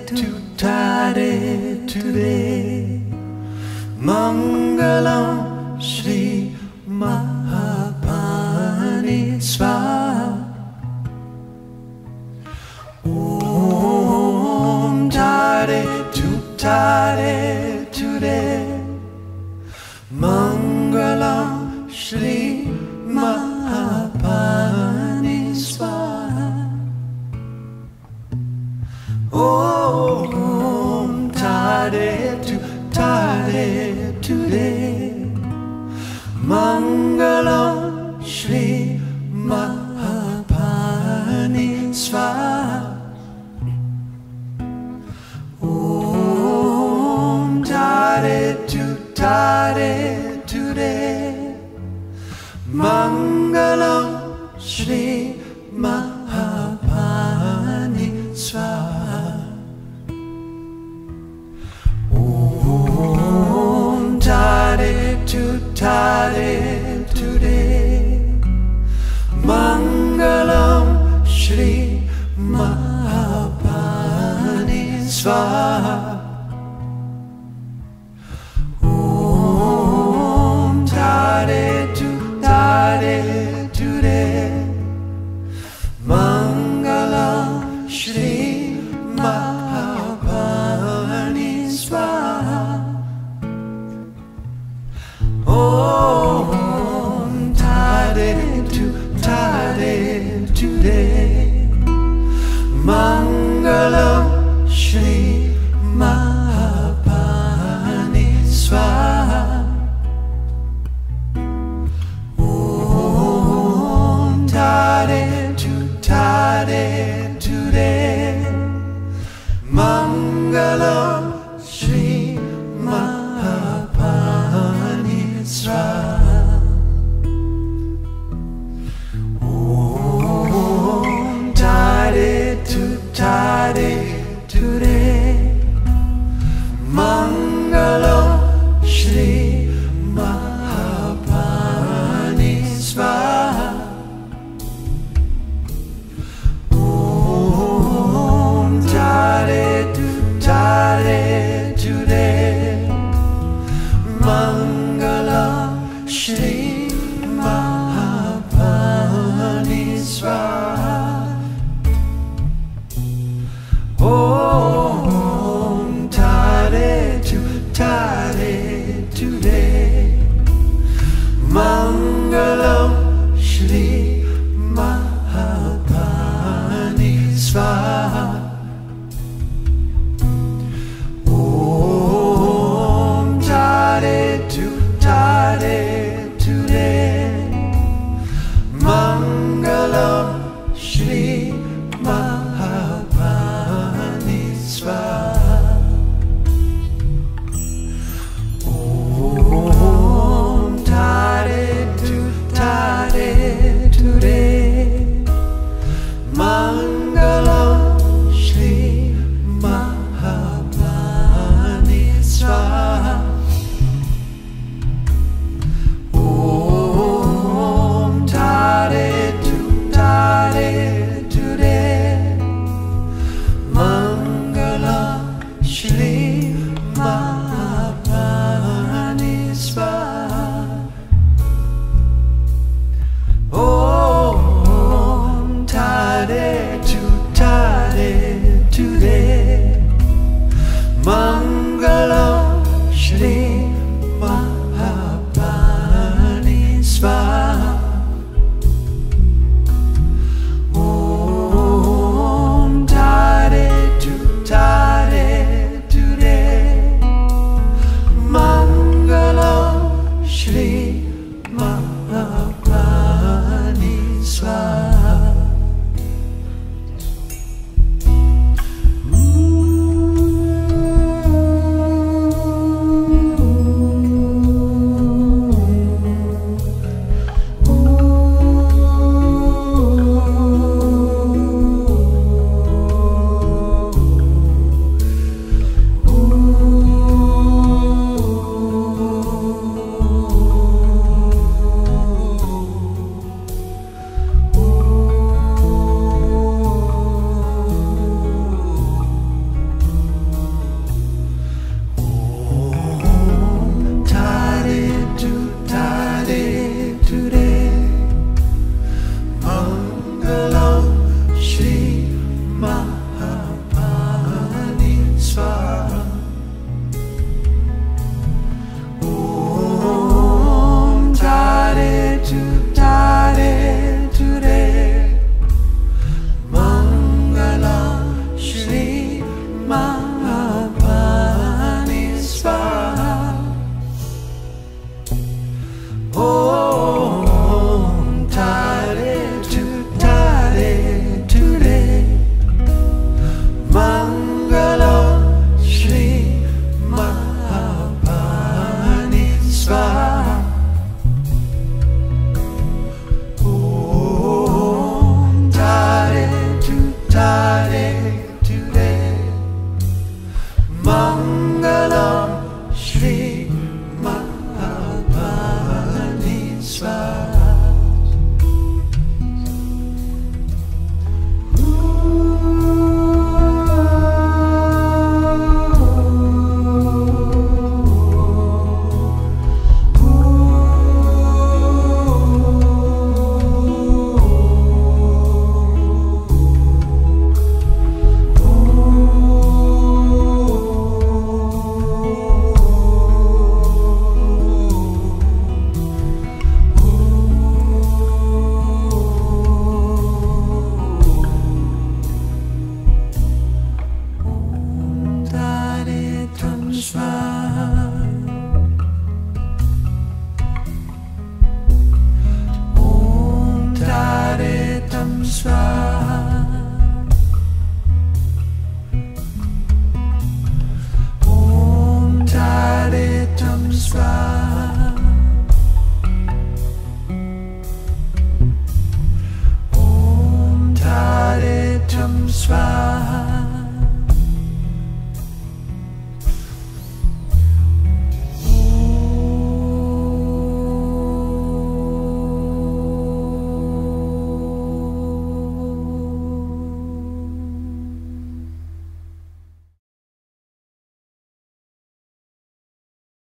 Tare Ture Mangalam Shri Mahapani Swaha Om Tare Ture Mangalam Shri Mahapani Swaha Om Tare Ture Mangalam Shri Mahapani Swaha Om Tare Ture Mangalam Shri Mahapani Swaha Om Tare Ture Mangalam Shri Mahapani Swaha Om Tare Ture Mangalam Shri Mahapani Swaha Om Tare Ture Mangalam Shri Mahapani Swaha Om Tare Ture Mangalam Shri Mahapani Swaha Om Tare Ture Mangalam Shri Mahapani Swaha Om Tare Ture Mangalam Shri Mahapani Swaha Om Tare Ture Mangalam Shri Mahapani Swaha Om Tare Ture Mangalam Shri Mahapani Swaha Om Tare Ture Mangalam Shri Mahapani Swaha Om Tare Ture Mangalam Shri Mahapani Swaha Om Tare Ture Mangalam Shri Mahapani Swaha Om Tare Ture Mangalam Shri Mahapani Swaha Swaha.